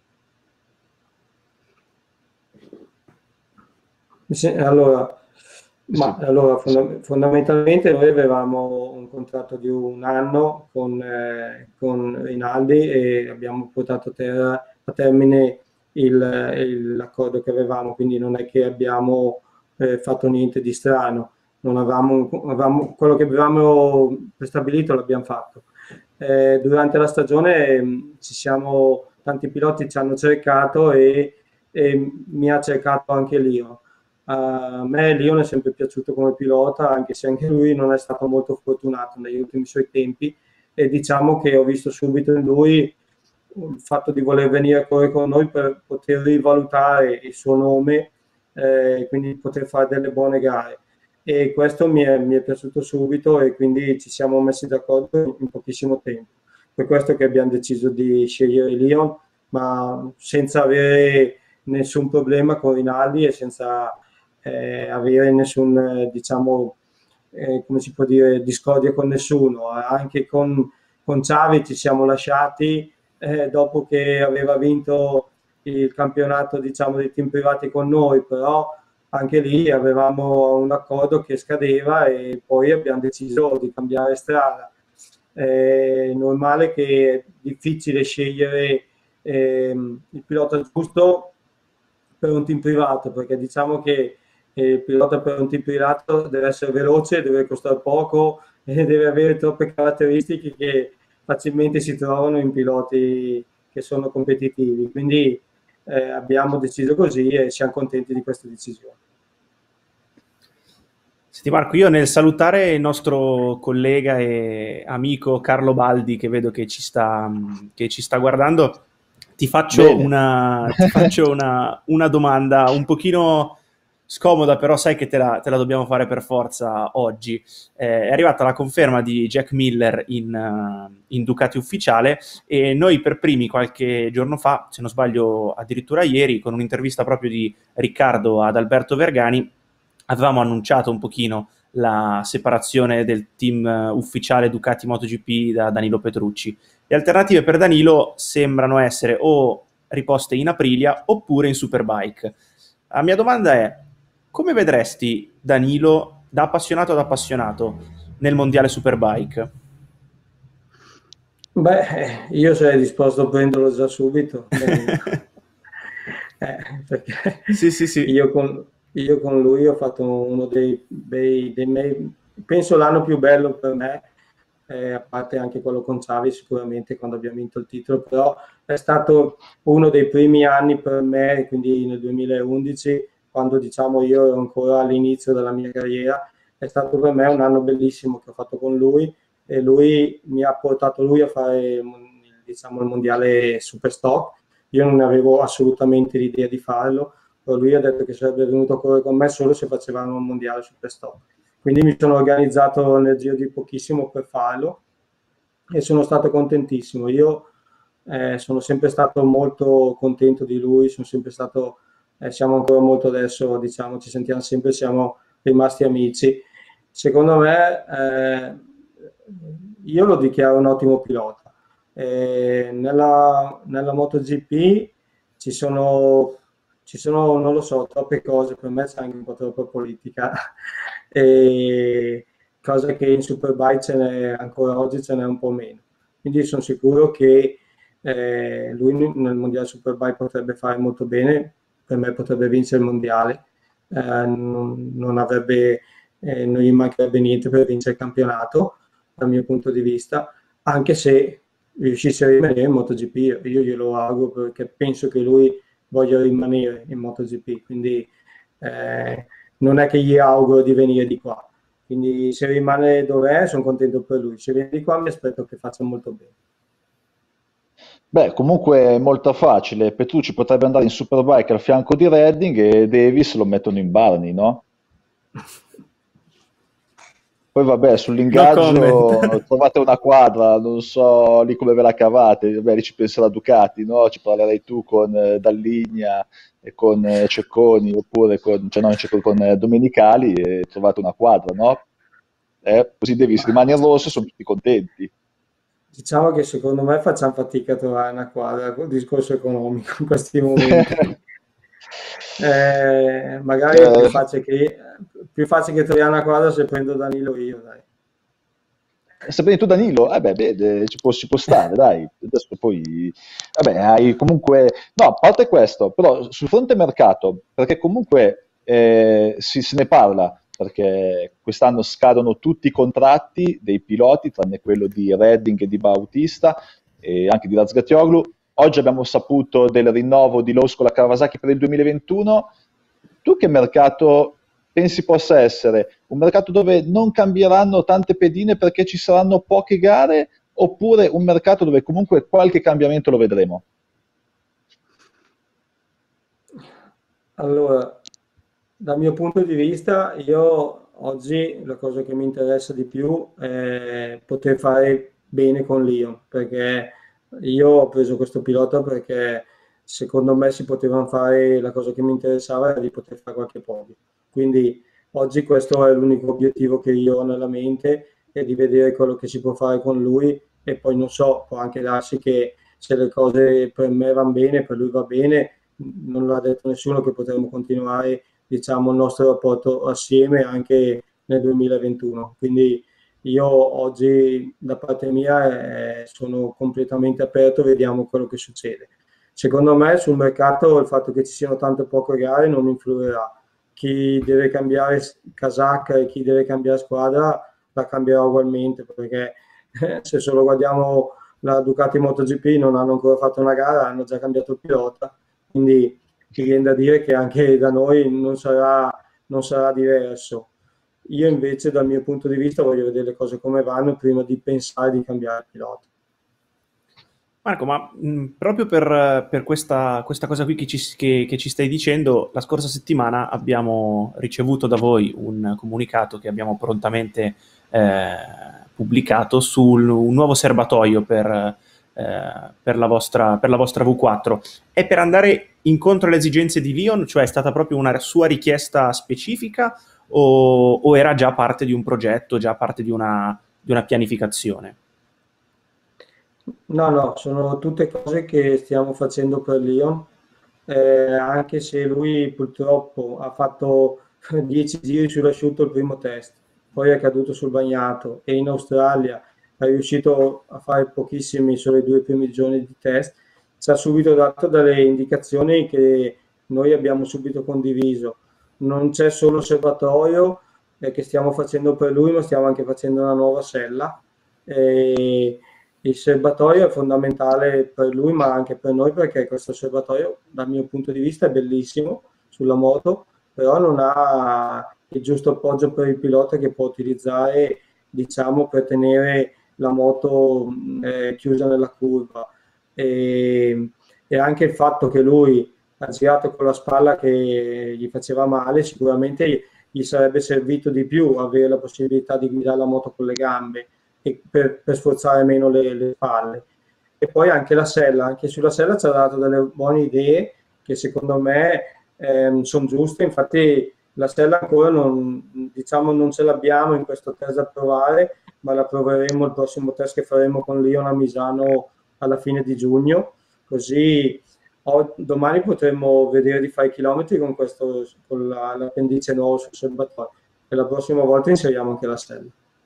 Allora, Sì. ma, allora fonda- fondamentalmente noi avevamo un contratto di un anno con, eh, con Rinaldi e abbiamo portato a, terra- a termine il- il- l'accordo che avevamo, quindi non è che abbiamo eh, fatto niente di strano, non avevamo, avevamo- quello che avevamo prestabilito l'abbiamo fatto. Eh, durante la stagione mh, ci siamo, tanti piloti ci hanno cercato e, e mi ha cercato anche Lio. A me Lione è sempre piaciuto come pilota, anche se anche lui non è stato molto fortunato negli ultimi suoi tempi, e diciamo che ho visto subito in lui il fatto di voler venire a correre con noi per poter rivalutare il suo nome, eh, quindi poter fare delle buone gare. E questo mi è, mi è piaciuto subito e quindi ci siamo messi d'accordo in pochissimo tempo. Per questo che abbiamo deciso di scegliere Lion, ma senza avere nessun problema con Rinaldi e senza eh, avere nessun, eh, diciamo, eh, come si può dire, discordia con nessuno. Anche con, con Xavi ci siamo lasciati eh, dopo che aveva vinto il campionato, diciamo, dei team privati con noi, però anche lì avevamo un accordo che scadeva e poi abbiamo deciso di cambiare strada. È normale che è difficile scegliere ehm, il pilota giusto per un team privato, perché diciamo che eh, il pilota per un team privato deve essere veloce, deve costare poco e deve avere troppe caratteristiche che facilmente si trovano in piloti che sono competitivi. Quindi eh, abbiamo deciso così e siamo contenti di questa decisione. Senti Marco, io nel salutare il nostro collega e amico Carlo Baldi, che vedo che ci sta, che ci sta guardando, ti faccio, una, ti faccio una, una domanda un pochino scomoda, però sai che te la, te la dobbiamo fare per forza oggi. Eh, è arrivata la conferma di Jack Miller in, uh, in Ducati ufficiale e noi per primi qualche giorno fa, se non sbaglio addirittura ieri, con un'intervista proprio di Riccardo ad Alberto Vergani, avevamo annunciato un pochino la separazione del team uh, ufficiale Ducati MotoGP da Danilo Petrucci. Le alternative per Danilo sembrano essere o riposte in Aprilia oppure in Superbike. La mia domanda è: come vedresti Danilo da appassionato ad appassionato nel mondiale Superbike? Beh, io sarei disposto a prenderlo già subito, eh, perché sì, sì, sì. io con, io con lui ho fatto uno dei, dei, dei miei, penso l'anno più bello per me, eh, a parte anche quello con Xavi sicuramente quando abbiamo vinto il titolo, però è stato uno dei primi anni per me, quindi nel duemilaundici, quando diciamo io ero ancora all'inizio della mia carriera, è stato per me un anno bellissimo che ho fatto con lui e lui mi ha portato lui a fare, diciamo, il mondiale Superstock. Io non avevo assolutamente l'idea di farlo, però lui ha detto che sarebbe venuto a correre con me solo se facevamo un mondiale Superstock. Quindi mi sono organizzato nel giro di pochissimo per farlo e sono stato contentissimo. Io eh, sono sempre stato molto contento di lui, sono sempre stato, eh, siamo ancora molto adesso, diciamo, ci sentiamo sempre, siamo rimasti amici. Secondo me, eh, io lo dichiaro un ottimo pilota. Eh, nella, nella MotoGP ci sono, ci sono, non lo so, troppe cose, per me c'è anche un po' troppa politica, e cosa che in Superbike ce n'è ancora oggi, ce n'è un po' meno. Quindi sono sicuro che eh, lui nel mondiale Superbike potrebbe fare molto bene, per me potrebbe vincere il mondiale, eh, non, non avrebbe, eh, non gli mancherebbe niente per vincere il campionato, dal mio punto di vista, anche se riuscisse a rimanere in MotoGP, io glielo auguro perché penso che lui voglia rimanere in MotoGP, quindi eh, non è che gli auguro di venire di qua, quindi se rimane dove è sono contento per lui, se viene di qua mi aspetto che faccia molto bene. Beh, comunque è molto facile. Petrucci potrebbe andare in Superbike al fianco di Redding e Davis lo mettono in Barney, no? Poi vabbè, No comment. sull'ingaggio trovate una quadra, non so lì come ve la cavate, vabbè, lì ci pensa la Ducati, no? Ci parlerai tu con eh, Dalligna e con eh, Cecconi, oppure con, cioè no, Cecconi, con eh, Domenicali e trovate una quadra, no? Eh, così Davis rimane in rosso e sono tutti contenti. Diciamo che secondo me facciamo fatica a trovare una quadra col discorso economico in questi momenti. Eh, magari è più Eh, facile che, più facile che troviamo una quadra se prendo Danilo io, dai. Se prendi tu Danilo, eh beh, beh, ci può, ci può stare, dai. Adesso poi, vabbè, hai comunque... No, a parte questo, però sul fronte mercato, perché comunque eh, si, se ne parla, perché quest'anno scadono tutti i contratti dei piloti, tranne quello di Redding e di Bautista, e anche di Razgatlioglu. Oggi abbiamo saputo del rinnovo di Lowes con la Kawasaki per il duemilaventuno. Tu che mercato pensi possa essere? Un mercato dove non cambieranno tante pedine perché ci saranno poche gare, oppure un mercato dove comunque qualche cambiamento lo vedremo? Allora, dal mio punto di vista, io oggi la cosa che mi interessa di più è poter fare bene con Lyon, perché io ho preso questo pilota perché secondo me si potevano fare, la cosa che mi interessava era di poter fare qualche podio. Quindi oggi questo è l'unico obiettivo che io ho nella mente, è di vedere quello che si può fare con lui e poi non so, può anche darsi che se le cose per me vanno bene, per lui va bene, non l'ha detto nessuno che potremmo continuare, diciamo, il nostro rapporto assieme anche nel duemilaventuno. Quindi io oggi da parte mia eh, sono completamente aperto, vediamo quello che succede. Secondo me sul mercato il fatto che ci siano tante poche gare non influirà. Chi deve cambiare casacca e chi deve cambiare squadra la cambierà ugualmente, perché eh, se solo guardiamo la Ducati MotoGP non hanno ancora fatto una gara, hanno già cambiato il pilota, quindi ti viene da dire che anche da noi non sarà, non sarà diverso. Io invece dal mio punto di vista voglio vedere le cose come vanno prima di pensare di cambiare pilota. Marco, ma mh, proprio per, per questa, questa cosa qui che ci, che- che ci stai dicendo, la scorsa settimana abbiamo ricevuto da voi un comunicato che abbiamo prontamente eh, pubblicato su un nuovo serbatoio per, eh, per la vostra, per la vostra V quattro. È per andare incontro alle esigenze di Lyon, cioè è stata proprio una sua richiesta specifica o, o era già parte di un progetto, già parte di una, di una pianificazione? No, no, sono tutte cose che stiamo facendo per Lyon, eh, anche se lui purtroppo ha fatto dieci giri sull'asciutto il primo test, poi è caduto sul bagnato e in Australia è riuscito a fare pochissimi solo i due primi giorni di test, ci ha subito dato delle indicazioni che noi abbiamo subito condiviso. Non c'è solo il serbatoio eh, che stiamo facendo per lui, ma stiamo anche facendo una nuova sella. E il serbatoio è fondamentale per lui, ma anche per noi, perché questo serbatoio, dal mio punto di vista, è bellissimo sulla moto, però non ha il giusto appoggio per il pilota che può utilizzare, diciamo, per tenere la moto eh, chiusa nella curva. E, e anche il fatto che lui ha girato con la spalla che gli faceva male, sicuramente gli sarebbe servito di più avere la possibilità di guidare la moto con le gambe e per, per sforzare meno le, le palle. E poi anche la sella, anche sulla sella ci ha dato delle buone idee che secondo me ehm, sono giuste, infatti la sella ancora non, diciamo, non ce l'abbiamo in questo test da provare, ma la proveremo il prossimo test che faremo con Lion a Misano alla fine di giugno, così o, domani potremo vedere di fare i chilometri con, questo, con la, l'appendice nuovo sul serbatoio e la prossima volta inseriamo anche la sella.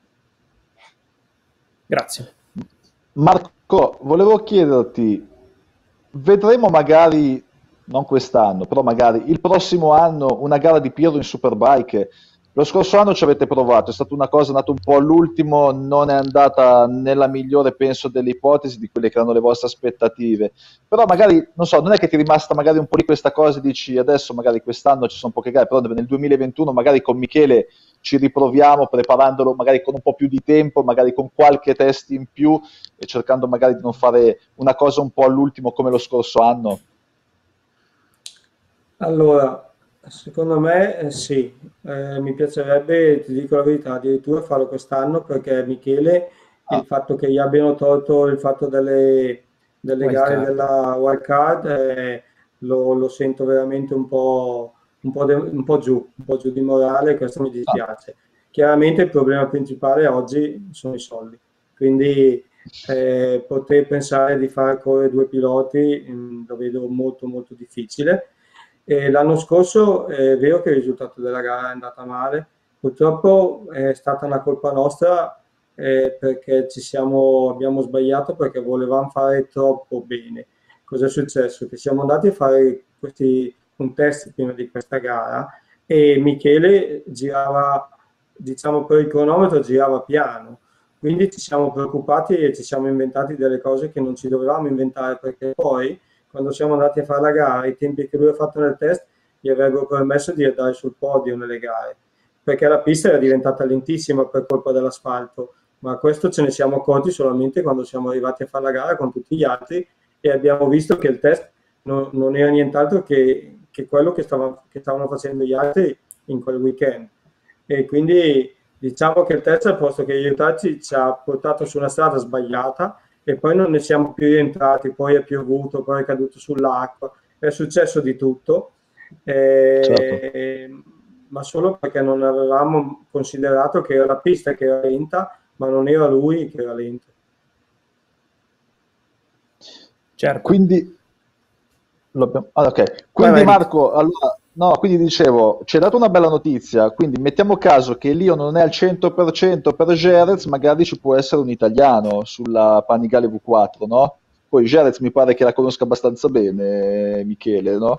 Grazie. Marco, volevo chiederti, vedremo magari, non quest'anno, però magari il prossimo anno una gara di Pirro in Superbike. Lo scorso anno ci avete provato, è stata una cosa nata un po' all'ultimo, non è andata nella migliore, penso, delle ipotesi di quelle che erano le vostre aspettative. Però magari, non so, non è che ti è rimasta magari un po' di questa cosa e dici adesso magari quest'anno ci sono poche gare, però nel duemilaventuno magari con Michele ci riproviamo preparandolo magari con un po' più di tempo, magari con qualche test in più e cercando magari di non fare una cosa un po' all'ultimo come lo scorso anno. Allora, secondo me eh, sì. Eh, mi piacerebbe, ti dico la verità, addirittura farlo quest'anno perché Michele, il Ah, fatto che gli abbiano tolto il fatto delle, delle gare Wildcard. della wild card, eh, lo, lo sento veramente un po', un po', de- un po' giù, un po' giù di morale e questo mi ah, dispiace. Chiaramente il problema principale oggi sono i soldi, quindi eh, poter pensare di fare correre due piloti mh, lo vedo molto molto difficile. E l'anno scorso è vero che il risultato della gara è andata male, purtroppo è stata una colpa nostra eh, perché ci siamo, abbiamo sbagliato perché volevamo fare troppo bene. Cosa è successo? Che siamo andati a fare questi, un test prima di questa gara e Michele girava, diciamo per il cronometro, girava piano. Quindi ci siamo preoccupati e ci siamo inventati delle cose che non ci dovevamo inventare, perché poi quando siamo andati a fare la gara, i tempi che lui ha fatto nel test gli avrebbero permesso di andare sul podio nelle gare, perché la pista era diventata lentissima per colpa dell'asfalto, ma questo ce ne siamo accorti solamente quando siamo arrivati a fare la gara con tutti gli altri e abbiamo visto che il test non, non era nient'altro che, che quello che, stava, che stavano facendo gli altri in quel weekend. E quindi diciamo che il test, al posto che aiutarci, ci ha portato su una strada sbagliata e poi non ne siamo più rientrati, poi è piovuto, poi è caduto sull'acqua, è successo di tutto, Certo. eh, ma solo perché non avevamo considerato che era la pista che era lenta, ma non era lui che era lento. Certo. Quindi, lo ah, ok. Vai, Quindi vai, Rick. Marco, allora, no, quindi dicevo, ci hai dato una bella notizia, quindi mettiamo caso che Lio non è al cento per cento per Jerez, magari ci può essere un italiano sulla Panigale V quattro, no? Poi Jerez mi pare che la conosca abbastanza bene, Michele, no?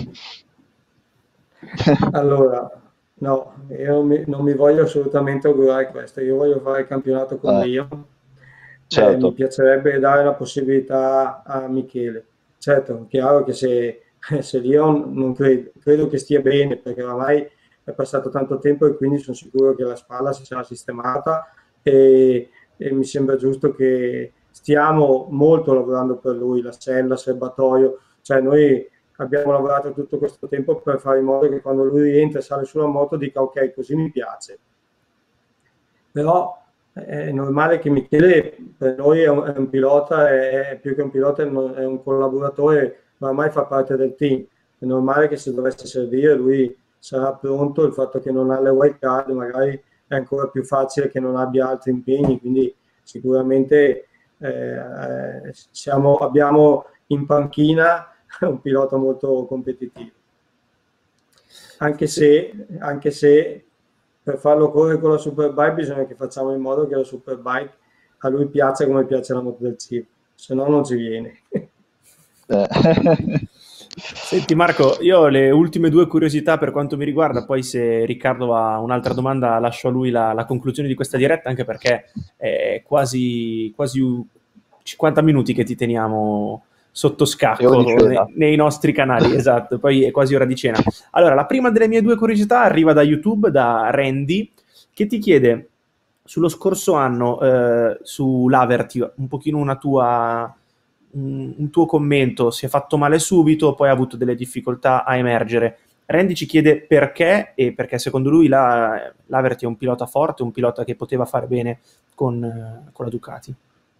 Allora, no, io non mi, non mi voglio assolutamente augurare questo, io voglio fare il campionato con Eh, Leo, eh, mi certo. piacerebbe dare la possibilità a Michele. Certo, è chiaro che se, se Leo non credo, credo che stia bene, perché oramai è passato tanto tempo e quindi sono sicuro che la spalla si sarà sistemata e, e mi sembra giusto che stiamo molto lavorando per lui, la sella, il serbatoio, cioè noi abbiamo lavorato tutto questo tempo per fare in modo che quando lui rientra e sale sulla moto dica ok, così mi piace. Però è normale che Michele per noi è un, è un pilota, è, è più che un pilota, è un, è un collaboratore, ma ormai fa parte del team. È normale che se dovesse servire lui sarà pronto, il fatto che non ha le wild card magari è ancora più facile che non abbia altri impegni, quindi sicuramente eh, siamo, abbiamo in panchina un pilota molto competitivo. Anche se, anche se per farlo correre con la Superbike bisogna che facciamo in modo che la Superbike a lui piaccia come piace la moto del C I V, se no non ci viene. Eh. Senti Marco, io ho le ultime due curiosità per quanto mi riguarda, poi se Riccardo ha un'altra domanda lascio a lui la, la conclusione di questa diretta, anche perché è quasi, quasi cinquanta minuti che ti teniamo sotto È ora di scacco cena. nei, nei nostri canali, esatto, poi è quasi ora di cena. Allora, la prima delle mie due curiosità arriva da YouTube, da Randy, che ti chiede sullo scorso anno eh, su Laverty un pochino una tua un, un tuo commento, si è fatto male subito, poi ha avuto delle difficoltà a emergere. Randy ci chiede perché, e perché secondo lui la, Laverty è un pilota forte, un pilota che poteva fare bene con, con la Ducati.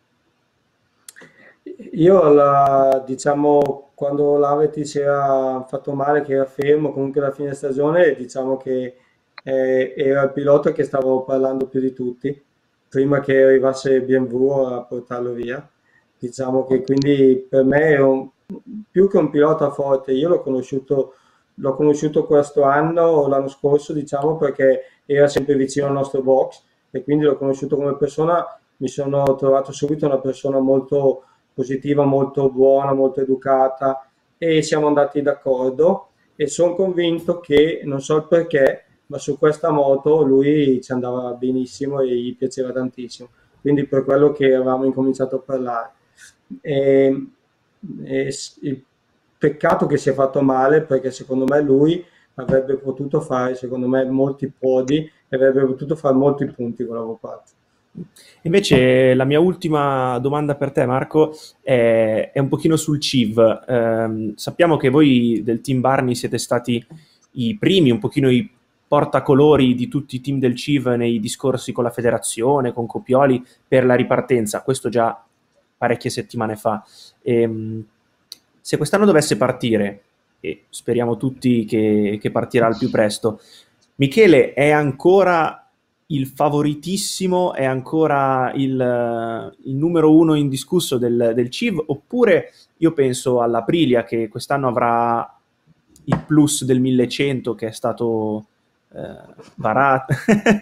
Io la, diciamo quando l'Aveti si era fatto male, che era fermo comunque alla fine stagione, diciamo che eh, era il pilota che stavo parlando più di tutti, prima che arrivasse B M W a portarlo via. Diciamo che quindi per me è un, più che un pilota forte, io l'ho conosciuto, l'ho conosciuto questo anno o l'anno scorso, diciamo, perché era sempre vicino al nostro box e quindi l'ho conosciuto come persona, mi sono trovato subito una persona molto positiva, molto buona, molto educata e siamo andati d'accordo e sono convinto che, non so il perché, ma su questa moto lui ci andava benissimo e gli piaceva tantissimo. Quindi per quello che avevamo incominciato a parlare. E, e il peccato che si è fatto male perché secondo me lui avrebbe potuto fare, secondo me, molti podi e avrebbe potuto fare molti punti con la V quattro. Invece la mia ultima domanda per te, Marco, è, è un pochino sul C I V. Eh, sappiamo che voi del team Barni siete stati i primi, un pochino i portacolori di tutti i team del C I V nei discorsi con la federazione, con Copioli, per la ripartenza, questo già parecchie settimane fa. E, se quest'anno dovesse partire, e speriamo tutti che, che partirà al più presto, Michele è ancora il favoritissimo è ancora il, il numero uno indiscusso del, del C I V, oppure io penso all'Aprilia che quest'anno avrà il plus del millecento che è stato eh, varato.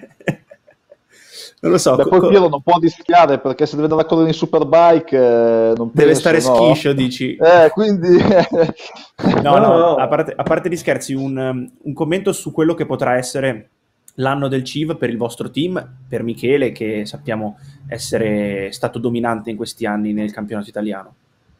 Non lo so. Beh, poi Piero non può rischiare perché se deve andare a correre in Superbike eh, non deve penso, stare no? schiscio, dici? Eh, quindi... no, no, no, a parte, a parte gli scherzi, un, un commento su quello che potrà essere l'anno del C I V per il vostro team, per Michele, che sappiamo essere stato dominante in questi anni nel campionato italiano.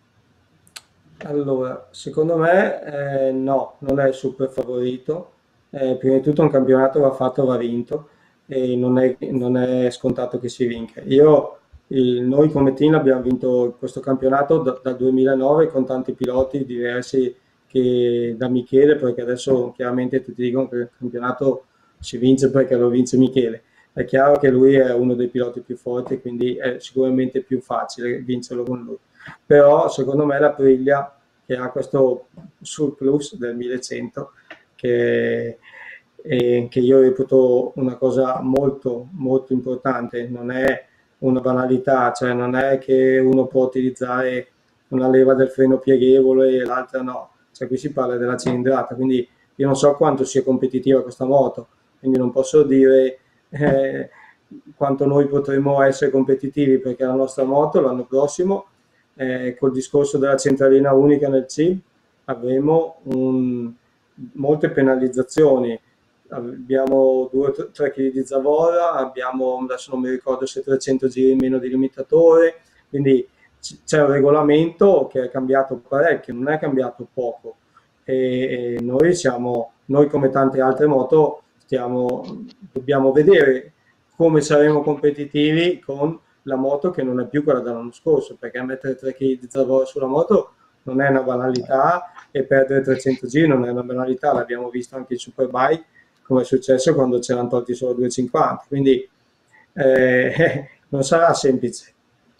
Allora, secondo me eh, no, non è il super favorito. Eh, prima di tutto un campionato va fatto, va vinto e non è, non è scontato che si vinca. Io, il- noi come team abbiamo vinto questo campionato da- dal duemilanove con tanti piloti diversi che da Michele, perché adesso chiaramente tutti dicono che il campionato si vince perché lo vince Michele. È chiaro che lui è uno dei piloti più forti, quindi è sicuramente più facile vincerlo con lui. Però secondo me la Priglia, che ha questo surplus del millecento, che, e, che io reputo una cosa molto molto importante, non è una banalità, cioè non è che uno può utilizzare una leva del freno pieghevole e l'altra no, cioè qui si parla della cilindrata, quindi io non so quanto sia competitiva questa moto, quindi non posso dire eh, quanto noi potremo essere competitivi, perché la nostra moto l'anno prossimo eh, col discorso della centralina unica nel C I V avremo un, molte penalizzazioni. Abbiamo due o tre kg di zavorra, abbiamo, adesso non mi ricordo se trecento giri in meno di limitatore, quindi c'è un regolamento che è cambiato parecchio, non è cambiato poco e, e noi siamo, noi come tante altre moto stiamo, dobbiamo vedere come saremo competitivi con la moto che non è più quella dell'anno scorso, perché mettere tre chili di zavorra sulla moto non è una banalità e perdere trecento giri non è una banalità, l'abbiamo visto anche in Superbike come è successo quando c'erano tolti solo duecentocinquanta, quindi eh, non sarà semplice.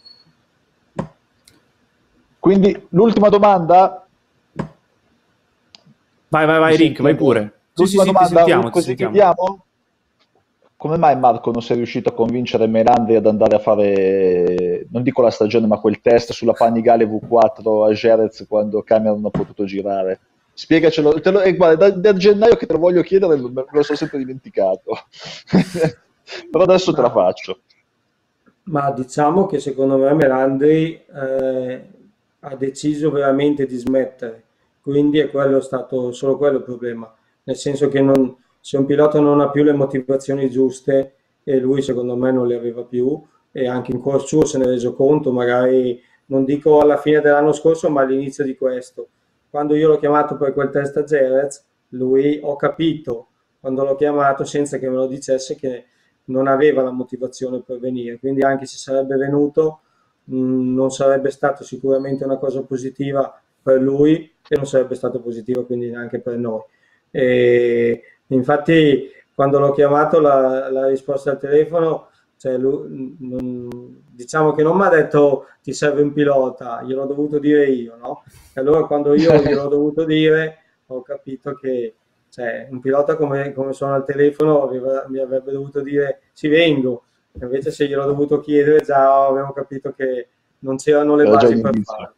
Quindi l'ultima domanda. Vai, vai, vai, Rick, vai pure. L'ultima sì, sì, domanda, sì, ti sentiamo, così ti sentiamo. chiudiamo. Come mai Marco non sei riuscito a convincere Melandri ad andare a fare, non dico la stagione, ma quel test sulla Panigale V quattro a Jerez quando Cameron non ha potuto girare? Spiegacelo, te lo, eh, guarda, da, da gennaio che te lo voglio chiedere, me me lo sono sempre dimenticato. Però adesso te la faccio. Ma diciamo che secondo me Melandri eh, ha deciso veramente di smettere, quindi è quello stato solo quello il problema, nel senso che non, se un pilota non ha più le motivazioni giuste e lui secondo me non le aveva più e anche in cuor suo se ne è reso conto, magari non dico alla fine dell'anno scorso ma all'inizio di questo, quando io l'ho chiamato per quel test a Jerez, lui ho capito quando l'ho chiamato senza che me lo dicesse che non aveva la motivazione per venire, quindi anche se sarebbe venuto mh, non sarebbe stato sicuramente una cosa positiva per lui e non sarebbe stato positivo quindi neanche per noi. E infatti quando l'ho chiamato la, la risposta al telefono, cioè lui, non, diciamo che non mi ha detto ti serve un pilota, gliel'ho dovuto dire io, no? E allora quando io gliel'ho dovuto dire ho capito che cioè, un pilota come, come suona al telefono aveva, mi avrebbe dovuto dire ci vengo, invece se gliel'ho dovuto chiedere già avevo capito che non c'erano le Era già basi per inizio. farlo.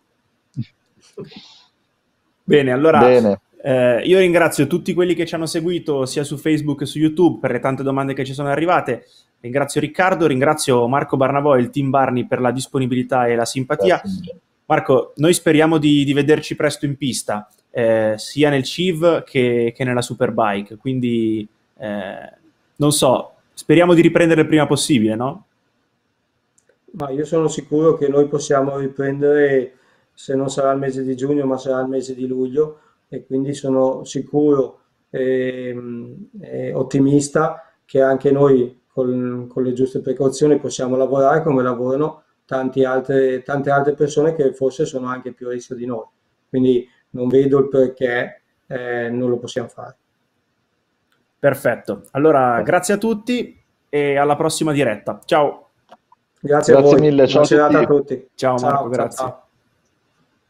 Bene, allora Bene. eh, io ringrazio tutti quelli che ci hanno seguito sia su Facebook che su YouTube per le tante domande che ci sono arrivate. Ringrazio Riccardo, ringrazio Marco Barnavò e il team Barni per la disponibilità e la simpatia. Marco, noi speriamo di, di vederci presto in pista, eh, sia nel C I V che, che nella Superbike, quindi eh, non so, speriamo di riprendere il prima possibile, no? Ma io sono sicuro che noi possiamo riprendere, se non sarà il mese di giugno, ma sarà il mese di luglio, e quindi sono sicuro e e ottimista che anche noi con, con le giuste precauzioni possiamo lavorare come lavorano tanti altre, tante altre persone che forse sono anche più a rischio di noi. Quindi non vedo il perché eh, non lo possiamo fare. Perfetto, allora grazie a tutti e alla prossima diretta. Ciao! Grazie, Grazie a voi, mille, ciao buona a serata a tutti. tutti. Ciao Ciao, Marco, ciao, grazie. ciao.